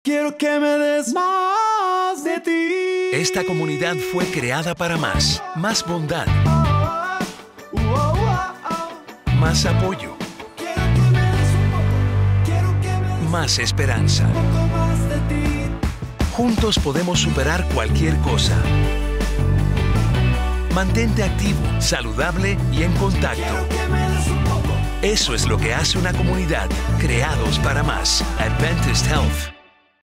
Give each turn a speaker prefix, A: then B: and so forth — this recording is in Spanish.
A: Quiero que me des más de ti.
B: Esta comunidad fue creada para más. Más bondad. Más apoyo.
A: Quiero que me des un poco. Quiero que me des
B: Más esperanza.
A: un poco más de ti.
B: Juntos podemos superar cualquier cosa. Mantente activo, saludable y en contacto.
A: Quiero que me des un poco.
B: Eso es lo que hace una comunidad. Creados para más. Adventist Health.